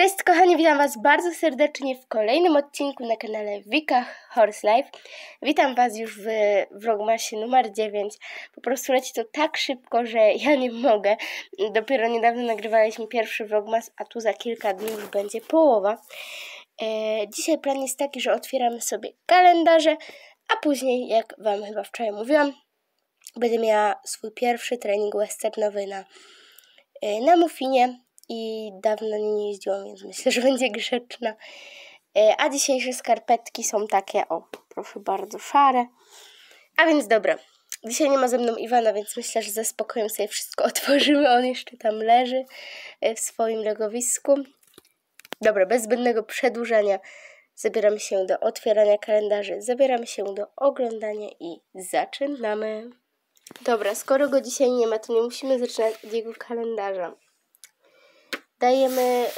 Cześć kochani, witam Was bardzo serdecznie w kolejnym odcinku na kanale Wika Horse Life. Witam Was już w vlogmasie numer 9. Po prostu leci to tak szybko, że ja nie mogę. Dopiero niedawno nagrywaliśmy pierwszy vlogmas, a tu za kilka dni już będzie połowa. Dzisiaj plan jest taki, że otwieramy sobie kalendarze, a później, jak Wam chyba wczoraj mówiłam, będę miała swój pierwszy trening westernowy na Muffinie. I dawno nie jeździłam, więc myślę, że będzie grzeczna. A dzisiejsze skarpetki są takie, o, proszę bardzo, szare. A więc dobra, dzisiaj nie ma ze mną Iwana, więc myślę, że ze spokojem sobie wszystko otworzymy. On jeszcze tam leży w swoim legowisku. Dobra, bez zbędnego przedłużania zabieramy się do otwierania kalendarzy, zabieramy się do oglądania i zaczynamy. Dobra, skoro go dzisiaj nie ma, to nie musimy zaczynać od jego kalendarza. Dajemy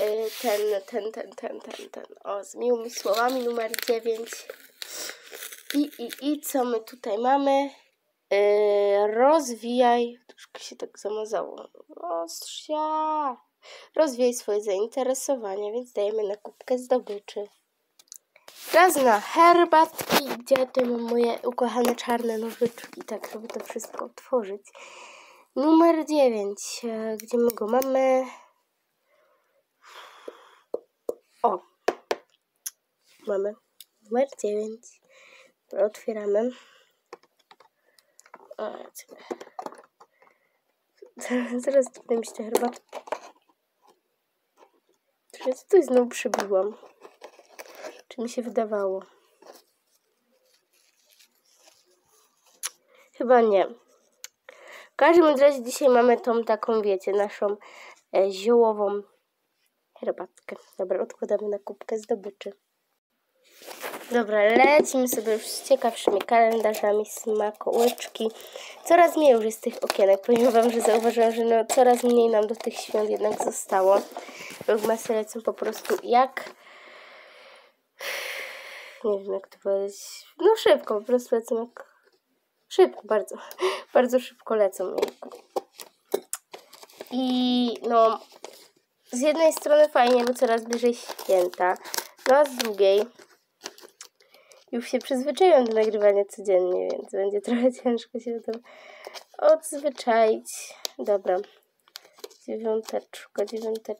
o, z miłymi słowami numer 9. I co my tutaj mamy? Rozwijaj, troszkę się tak zamazało. Rozwijaj swoje zainteresowania, więc dajemy na kubkę zdobyczy. Raz na herbatki, gdzie tutaj mam moje ukochane czarne nożyczki, tak żeby to wszystko otworzyć. Numer 9, gdzie my go mamy? O, mamy numer 9. Otwieramy. O, zaraz tutaj mi się herbatę. Czy coś znowu przybiłam? Czy mi się wydawało? Chyba nie. W każdym razie dzisiaj mamy tą taką, wiecie, naszą ziołową herbatkę. Dobra, odkładamy na kubkę zdobyczy. Dobra, lecimy sobie już z ciekawszymi kalendarzami, smakołyczki. Coraz mniej już jest tych okienek. Powiem Wam, że zauważyłam, że no, coraz mniej nam do tych świąt jednak zostało. Vlogmasy lecą po prostu jak... Nie wiem jak to powiedzieć. No szybko, po prostu lecą jak... Szybko, bardzo. Bardzo szybko lecą. I no... Z jednej strony fajnie, bo coraz bliżej święta, no a z drugiej już się przyzwyczaiłam do nagrywania codziennie, więc będzie trochę ciężko się do tego odzwyczaić. Dobra, dziewiąteczka.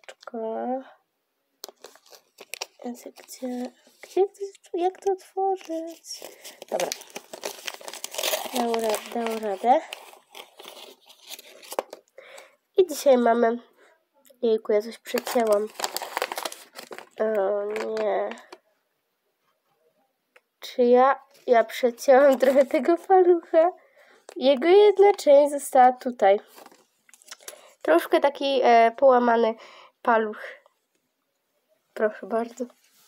Jak to otworzyć? Dobra, dał radę. I dzisiaj mamy... Jejku, ja coś przecięłam. O nie. Czy ja przecięłam trochę tego palucha? Jego jedna część została tutaj. Troszkę taki połamany paluch. Proszę bardzo.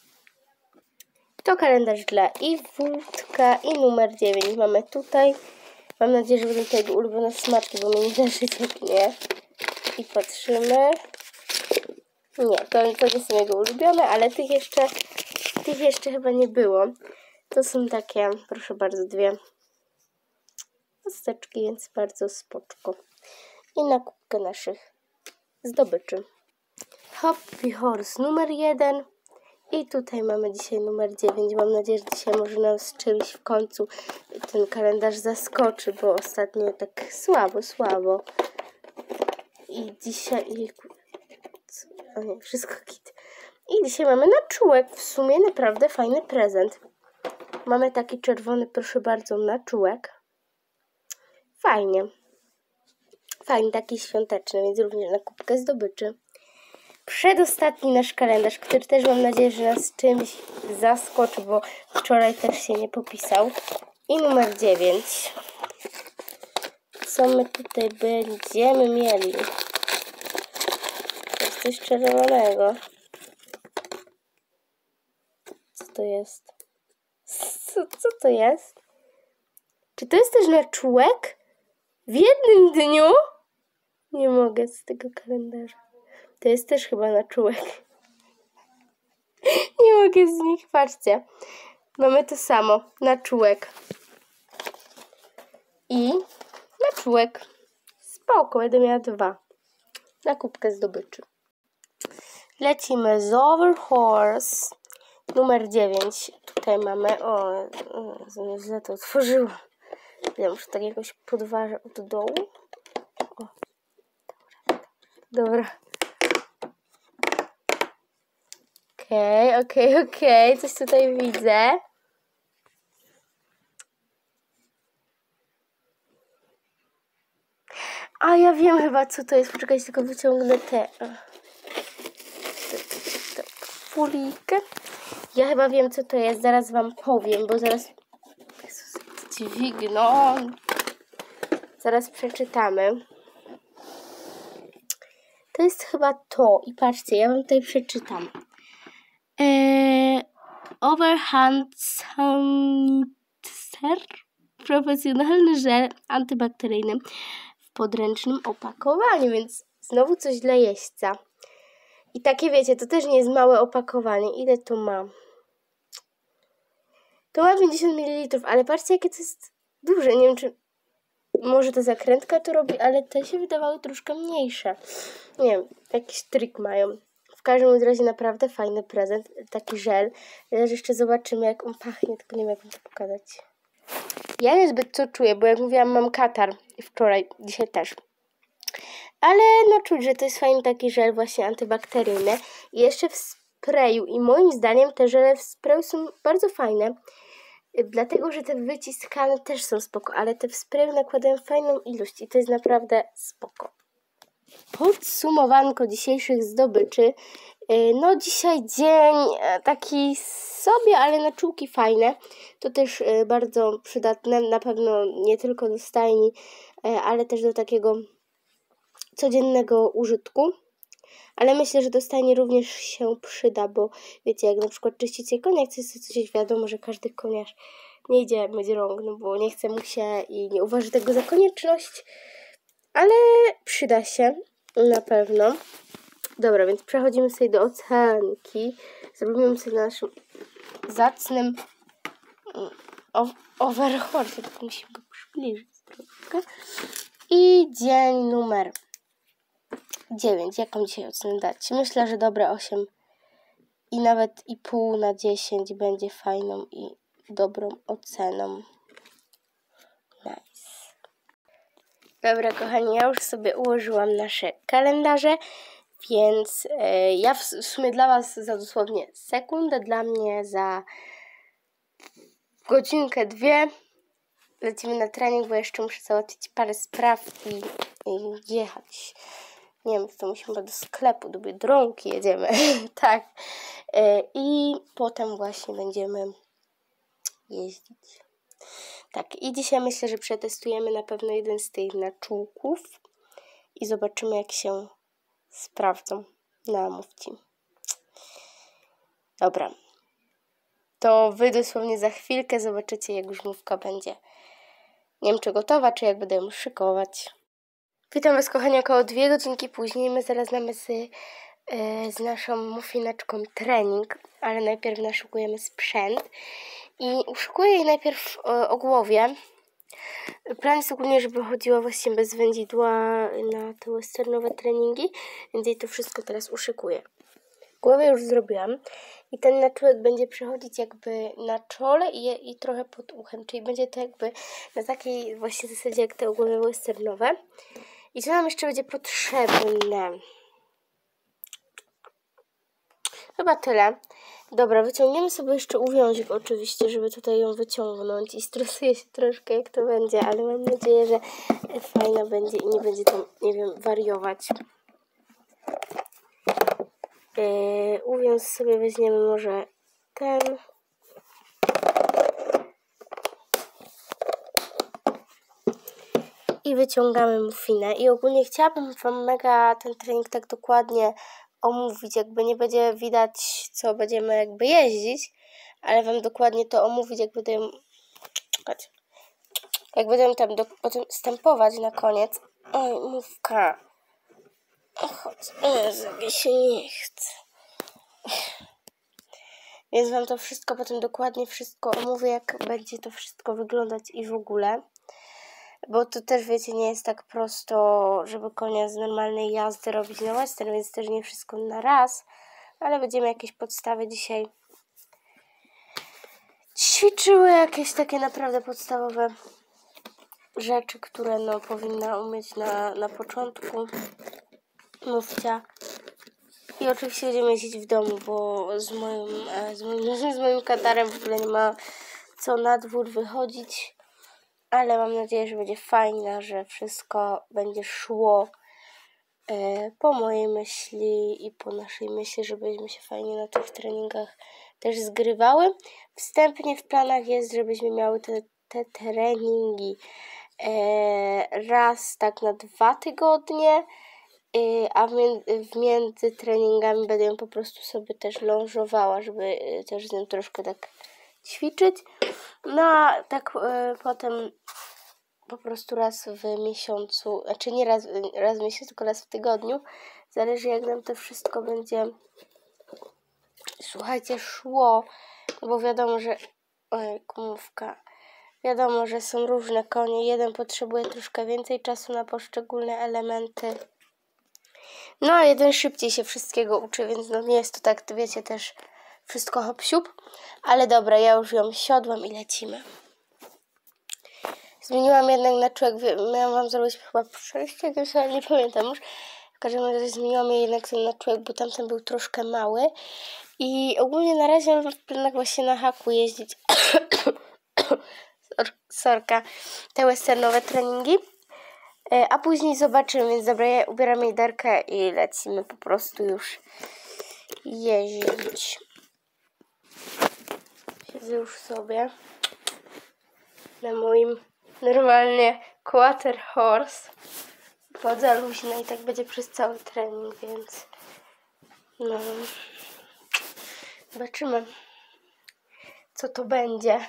To kalendarz dla Iwutka i numer 9 mamy tutaj. Mam nadzieję, że będą tego ulubione smaczki, bo mnie nie da żyć jak nie. I patrzymy. Nie, to nie są jego ulubione, ale tych jeszcze chyba nie było. To są takie, proszę bardzo, dwie kosteczki, więc bardzo spoczko. I na kubkę naszych zdobyczy. Happy Horse numer 1. I tutaj mamy dzisiaj numer 9. Mam nadzieję, że dzisiaj może nam z czymś w końcu ten kalendarz zaskoczy, bo ostatnio tak słabo. I dzisiaj... O nie, wszystko kit. I dzisiaj mamy na czółek. W sumie naprawdę fajny prezent. Mamy taki czerwony, proszę bardzo, na czółek. Fajnie. Fajny, taki świąteczny, więc również na kubkę zdobyczy. Przedostatni nasz kalendarz, który też mam nadzieję, że nas czymś zaskoczy, bo wczoraj też się nie popisał. I numer 9. Co my tutaj będziemy mieli? Jest coś czerwonego. Co to jest? Co to jest? Czy to jest też na czółek? W jednym dniu? Nie mogę z tego kalendarza. To jest też chyba na czółek. Nie mogę z nich, patrzcie. Mamy to samo, na czółek. I na czółek. Spoko, będę miała 2. Na kubkę zdobyczy. Lecimy z Over Horse numer 9. Tutaj mamy, źle to otworzyłam. Ja muszę tak jakoś podważę od dołu. O, dobra. Okej. Coś tutaj widzę. A ja wiem chyba, co to jest. Poczekajcie, tylko wyciągnę tę fulikę. Ja chyba wiem, co to jest. Zaraz wam powiem, bo zaraz dźwigną. Zaraz przeczytamy. To jest chyba to. I patrzcie, ja wam tutaj przeczytam. Overhand Sanitizer. Profesjonalny żel antybakteryjny w podręcznym opakowaniu, więc znowu coś dla jeźdźca. I takie wiecie, to też nie jest małe opakowanie. Ile to ma? To ma 50 ml, ale patrzcie, jakie to jest duże. Nie wiem, czy może to zakrętka to robi, ale te się wydawały troszkę mniejsze. Nie wiem, jakiś trik mają. W każdym razie naprawdę fajny prezent, taki żel. Teraz jeszcze zobaczymy, jak on pachnie, tylko nie wiem, jak wam to pokazać. Ja niezbyt co czuję, bo jak mówiłam, mam katar wczoraj, dzisiaj też. Ale no czuć, że to jest fajny taki żel właśnie antybakteryjny. I jeszcze w sprayu. I moim zdaniem te żele w sprayu są bardzo fajne. Dlatego, że te wyciskane też są spoko, ale te w sprayu nakładają fajną ilość i to jest naprawdę spoko. Podsumowanko dzisiejszych zdobyczy. No dzisiaj dzień taki sobie, ale na czułki fajne. To też bardzo przydatne, na pewno nie tylko do stajni, ale też do takiego codziennego użytku. Ale myślę, że do stajni również się przyda, bo wiecie, jak na przykład czyścicie konia, chcecie coś, wiadomo, że każdy koniarz nie idzie myć rąk, no bo nie chce mu się i nie uważa tego za konieczność, ale przyda się na pewno. Dobra, więc przechodzimy sobie do ocenki. Zrobimy sobie na naszym zacnym overhorse, tak musimy go przybliżyć troszkę. I dzień numer 9. Jaką dzisiaj ocenę dać? Myślę, że dobre 8 i nawet i pół na 10 będzie fajną i dobrą oceną. Nice. Dobra, kochani, ja już sobie ułożyłam nasze kalendarze, więc ja w sumie dla was za dosłownie sekundę, dla mnie za godzinkę, 2 lecimy na trening, bo jeszcze muszę załatwić parę spraw i jechać. Nie wiem, to musimy do sklepu, do Biedronki jedziemy. Tak. I potem właśnie będziemy jeździć. Tak, i dzisiaj myślę, że przetestujemy na pewno jeden z tych naczółków i zobaczymy, jak się sprawdzą na mówci. Dobra. To wy dosłownie za chwilkę zobaczycie, jak już mówka będzie. Nie wiem, czy gotowa, czy jak będę ją szykować. Witam was, kochani, około 2 godzinki później. My zaraz mamy z naszą muffineczką trening, ale najpierw naszukujemy sprzęt. I uszykuję jej najpierw o głowie. Plan jest ogólnie, żeby chodziła właśnie bez wędzidła na te westernowe treningi, więc jej to wszystko teraz uszykuję. Głowę już zrobiłam i ten naczółek będzie przechodzić jakby na czole i trochę pod uchem, czyli będzie to jakby na takiej właśnie zasadzie jak te głowy westernowe. I co nam jeszcze będzie potrzebne? Chyba tyle. Dobra, wyciągniemy sobie jeszcze uwiązek oczywiście, żeby tutaj ją wyciągnąć i stresuję się troszkę, jak to będzie, ale mam nadzieję, że fajna będzie i nie będzie tam, nie wiem, wariować. Uwiąz sobie weźmiemy może ten. I wyciągamy muffinę. I ogólnie chciałabym wam mega ten trening tak dokładnie omówić, jakby nie będzie widać, co będziemy jakby jeździć, ale wam dokładnie to omówić, jak będziemy tam potem stępować na koniec. Oj, mówka. Chodź, mi się nie chce. Więc wam to wszystko potem dokładnie wszystko omówię, jak będzie to wszystko wyglądać i w ogóle. Bo to też, wiecie, nie jest tak prosto, żeby konia z normalnej jazdy robić na western, więc też nie wszystko na raz. ale będziemy jakieś podstawy dzisiaj ćwiczyły, jakieś takie naprawdę podstawowe rzeczy, które no powinna umieć na początku mówcia. I oczywiście będziemy jeździć w domu, bo z moim katarem w ogóle nie ma co na dwór wychodzić. Ale mam nadzieję, że będzie fajnie, że wszystko będzie szło po mojej myśli i po naszej myśli, żebyśmy się fajnie na tych treningach też zgrywały. Wstępnie w planach jest, żebyśmy miały te treningi raz tak na 2 tygodnie, a między treningami będę ją po prostu sobie też lążowała, żeby też z nią troszkę tak ćwiczyć. No a tak potem po prostu raz w miesiącu, znaczy nie raz w miesiącu, tylko raz w tygodniu. Zależy jak nam to wszystko będzie, słuchajcie, szło, bo wiadomo, że kumówka. Wiadomo, że są różne konie. Jeden potrzebuje troszkę więcej czasu na poszczególne elementy. No a jeden szybciej się wszystkiego uczy, więc no nie jest to tak, wiecie, też wszystko hop-siup. Ale dobra, ja już ją siodłam i lecimy. Zmieniłam jednak na człowiek, miałam wam zrobić chyba przejście, ale nie pamiętam już. W każdym razie zmieniłam je jednak na człowiek, bo tamten był troszkę mały. I ogólnie na razie mam w planach właśnie na haku jeździć. Sorka, te westernowe treningi. A później zobaczymy, więc dobra, ja ubieram jej derkę i lecimy po prostu już jeździć. Siedzę już sobie na moim normalnie quarter horse. Chodzę luźno i tak będzie przez cały trening, więc no zobaczymy, co to będzie.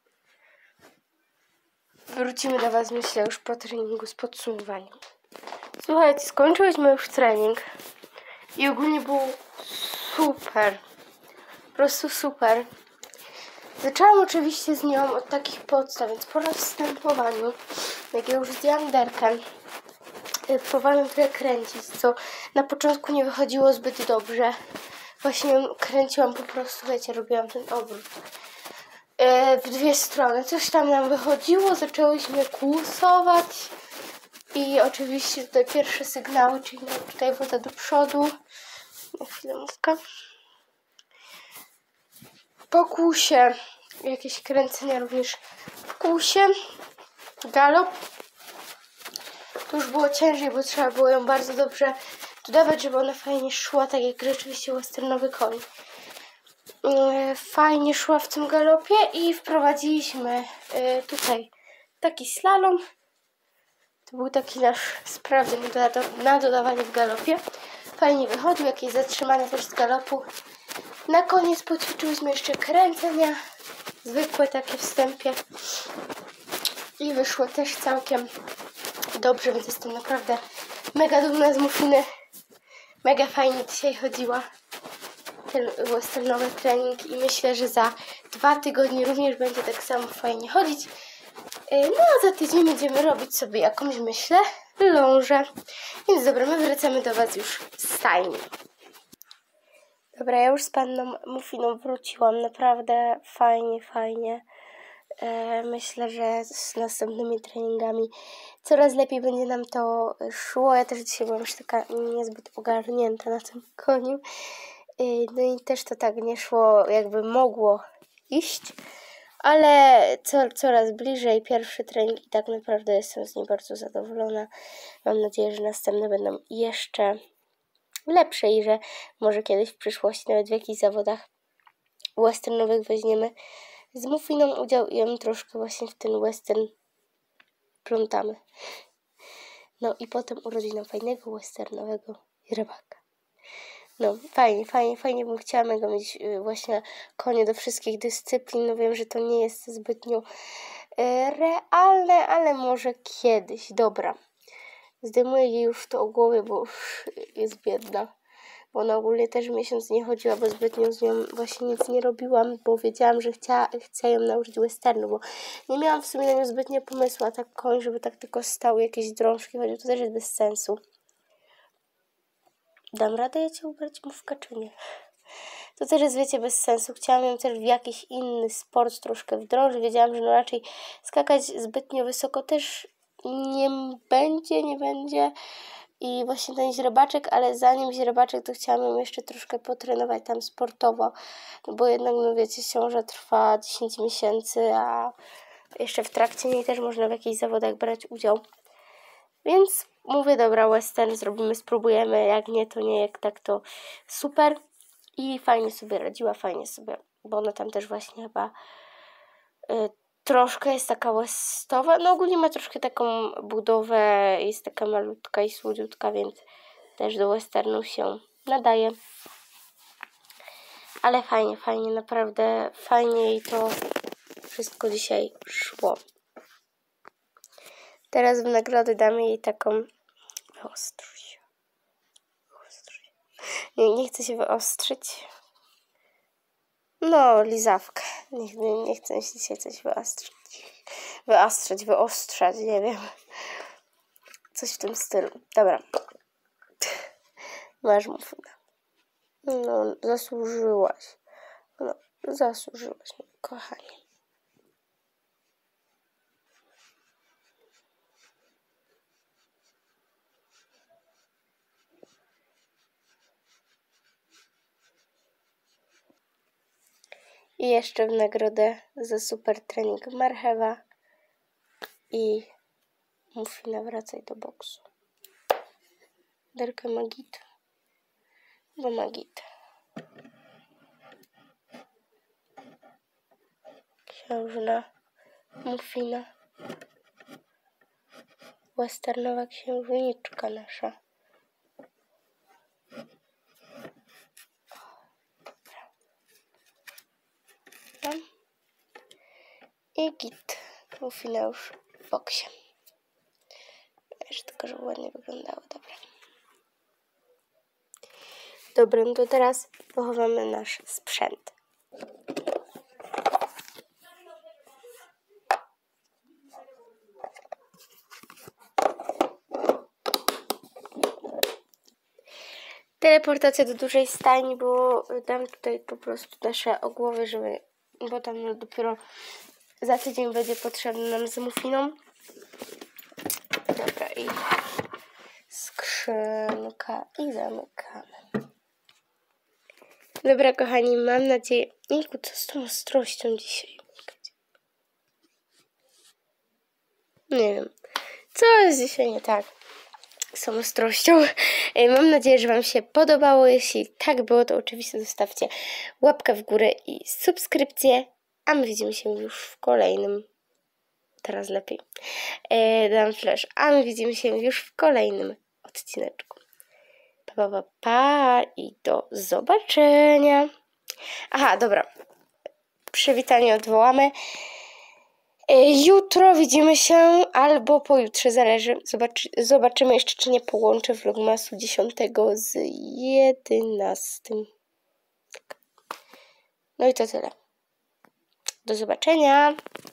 Wrócimy do was, myślę, już po treningu z podsumowaniem. Słuchajcie, skończyliśmy już trening i ogólnie był super, po prostu super. Zaczęłam oczywiście z nią od takich podstaw, więc po następowaniu, jak ja już zdjęłam derkę, próbowałam trochę kręcić, co na początku nie wychodziło zbyt dobrze. Właśnie kręciłam po prostu, wiecie, robiłam ten obrót w 2 strony. Coś tam nam wychodziło, zaczęłyśmy kłusować i oczywiście tutaj pierwsze sygnały, czyli tutaj woda do przodu. Na chwilę mówka. Po kłusie jakieś kręcenia również w kłusie. Galop. To już było ciężej, bo trzeba było ją bardzo dobrze dodawać, żeby ona fajnie szła, tak jak rzeczywiście westernowy koń. Fajnie szła w tym galopie i wprowadziliśmy tutaj taki slalom. To był taki nasz sprawdzian na dodawanie w galopie. Fajnie wychodził, jakieś zatrzymania też z galopu. Na koniec poćwiczyłyśmy jeszcze kręcenia, zwykłe takie wstępie. I wyszło też całkiem dobrze, więc jestem naprawdę mega dumna z Muffiny. Mega fajnie dzisiaj chodziła ten westernowy trening i myślę, że za 2 tygodnie również będzie tak samo fajnie chodzić. No a za tydzień będziemy robić sobie jakąś, myślę, lążę. Więc dobra, my wracamy do was już z stajni. Dobra, ja już z panną Muffiną wróciłam. Naprawdę fajnie. Myślę, że z następnymi treningami coraz lepiej będzie nam to szło. Ja też dzisiaj byłam już taka niezbyt ogarnięta na tym koniu. No i też to tak nie szło, jakby mogło iść. Ale coraz bliżej pierwszy trening i tak naprawdę jestem z niej bardzo zadowolona. Mam nadzieję, że następne będą jeszcze lepsze i że może kiedyś w przyszłości nawet w jakichś zawodach westernowych weźmiemy z Muffiną udział i ją troszkę właśnie w ten western plątamy. No i potem urodzi nam fajnego westernowego rybaka. No fajnie bym chciała mega mieć właśnie konie do wszystkich dyscyplin. No wiem, że to nie jest zbytnio realne, ale może kiedyś. Dobra, zdejmuję jej już to o głowie, bo już jest biedna. Bo ona ogólnie też miesiąc nie chodziła, bo zbytnio z nią właśnie nic nie robiłam, bo wiedziałam, że chcę ją nauczyć westernu, bo nie miałam w sumie na nią zbytnio pomysłu, a tak koń, żeby tak tylko stały jakieś drążki chodził, to też jest bez sensu. Dam radę ja cię ubrać, mówka, czy nie? to też jest, wiecie, bez sensu. Chciałam ją też w jakiś inny sport troszkę wdrożyć. Wiedziałam, że no raczej skakać zbytnio wysoko też nie będzie. I właśnie ten źrebaczek, ale zanim źrebaczek, to chciałam ją jeszcze troszkę potrenować tam sportowo, no bo jednak, no wiecie, ciąża trwa 10 miesięcy, a jeszcze w trakcie niej też można w jakichś zawodach brać udział. Więc mówię, dobra, western zrobimy, spróbujemy, jak nie, to nie, jak tak, to super. I fajnie sobie radziła, bo ona tam też właśnie chyba troszkę jest taka westowa, no ogólnie ma troszkę taką budowę, jest taka malutka i słodziutka, więc też do westernu się nadaje. Ale fajnie, naprawdę fajnie i to wszystko dzisiaj szło. Teraz w nagrodę damy jej taką wyostrzyć. Nie chcę się wyostrzyć. No, lizawkę. Nie chcę mi się dzisiaj coś wyostrzać, nie wiem. Coś w tym stylu. Dobra. Masz muffina. No, zasłużyłaś. No, zasłużyłaś, kochanie. I jeszcze w nagrodę za super trening marchewa i muffina, wracaj do boksu. Derkę Magit. Bo Magit. Księżna muffina. Westernowa księżniczka nasza. I git. Muffina już w boksie. Jeszcze tylko, żeby ładnie wyglądało. Dobra, no to teraz pochowamy nasz sprzęt. Teleportacja do dużej stajni, bo dam tutaj po prostu nasze ogłowy, bo tam no dopiero za tydzień będzie potrzebny nam z muffiną. Dobra, i skrzynka i zamykamy. Dobra, kochani, mam nadzieję... Niku, co z tą ostrością dzisiaj? Nie wiem, co jest dzisiaj nie tak z tą ostrością. Mam nadzieję, że wam się podobało. Jeśli tak było, to oczywiście zostawcie łapkę w górę i subskrypcję. A my widzimy się już w kolejnym... Teraz lepiej. Dam flash. A my widzimy się już w kolejnym odcineczku. Pa i do zobaczenia. Aha, dobra. Przywitanie odwołamy. Jutro widzimy się albo pojutrze, zależy. Zobaczymy jeszcze, czy nie połączę vlogmasu 10 z 11. No i to tyle. Do zobaczenia.